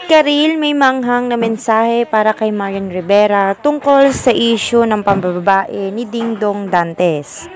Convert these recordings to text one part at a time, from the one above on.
Karil, may manghang na mensahe para kay Marian Rivera tungkol sa issue ng pambababae ni Dingdong Dantes.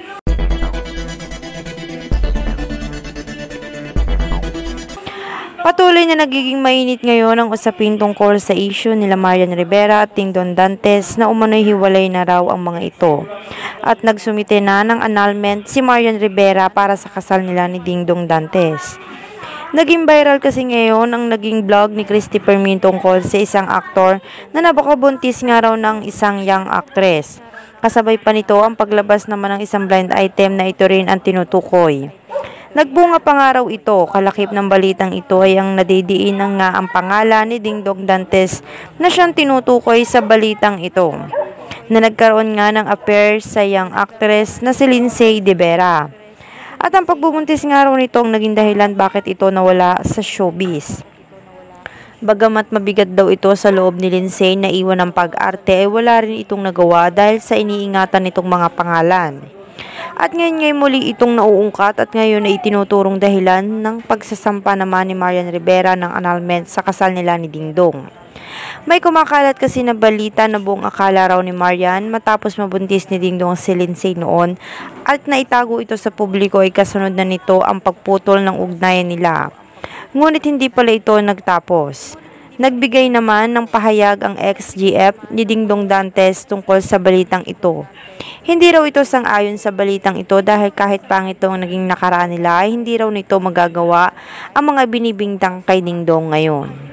Patuloy na nagiging mainit ngayon ang usapin tungkol sa issue nila Marian Rivera at Dingdong Dantes na umano'y hiwalay na raw ang mga ito. At nagsumite na ng annulment si Marian Rivera para sa kasal nila ni Dingdong Dantes. Naging viral kasi ngayon ang naging vlog ni Christy Fermin tungkol sa isang aktor na napakabuntis nga raw ng isang young actress. Kasabay pa nito ang paglabas naman ng isang blind item na ito rin ang tinutukoy. Nagbunga pa nga raw ito, kalakip ng balitang ito ay ang nadidiin ng nga ang pangalan ni Dingdong Dantes na siyang tinutukoy sa balitang ito, na nagkaroon nga ng affair sa young actress na si Lindsay De Vera. At ang pagbubuntis nga raw nito ang naging dahilan bakit ito nawala sa showbiz. Bagamat mabigat daw ito sa loob ni Lindsay na iwan ng pag-arte ay wala rin itong nagawa dahil sa iniingatan nitong mga pangalan. At ngayon muli itong nauungkat at ngayon ay itinuturong dahilan ng pagsasampa naman ni Marian Rivera ng annulment sa kasal nila ni Dingdong. May kumakalat kasi na balita na buong akala raw ni Marian matapos mabuntis ni Dingdong si Lindsay noon at naitago ito sa publiko ay kasunod na nito ang pagputol ng ugnayan nila. Ngunit hindi pala ito nagtapos. Nagbigay naman ng pahayag ang ex-GF ni Dingdong Dantes tungkol sa balitang ito. Hindi raw ito sang-ayon sa balitang ito dahil kahit pangit ang naging nakaraan nila ay hindi raw nito magagawa ang mga binibintang kay Dingdong ngayon.